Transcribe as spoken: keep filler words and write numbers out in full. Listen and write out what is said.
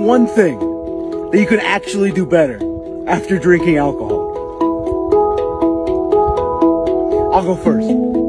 one thing that you could actually do better after drinking alcohol? I'll go first.